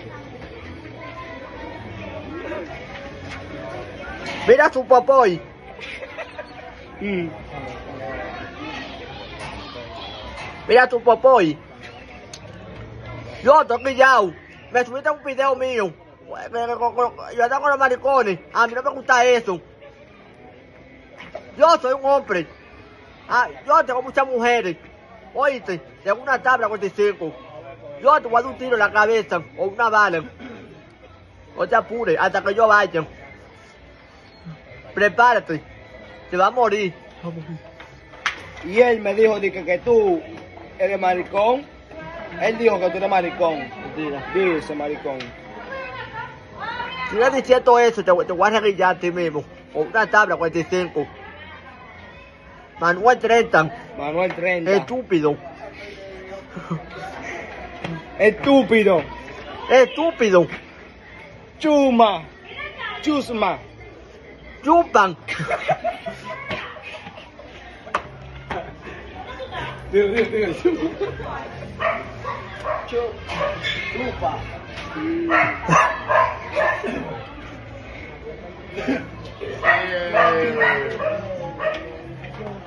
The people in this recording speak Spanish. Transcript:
Mira su popoy. Mira tu popoy. Yo estoy pillado. Me subiste un video mío. Yo ando con los maricones. A mí no me gusta eso. Yo soy un hombre. Yo tengo muchas mujeres. Oíste, tengo una tabla 45. Yo te voy a dar un tiro en la cabeza o una bala. No te apures hasta que yo vaya. Prepárate. Te va a morir. Y él me dijo que tú eres maricón. Él dijo que tú eres maricón. Mentira. Dice maricón. Si no diciendo eso, te voy a reguillar a ti mismo. Con una tabla 45. Manuel 30. Manuel 30. Estúpido. Estúpido. Estúpido. Chuma. Chusma. Chupan. Digo. Chupa.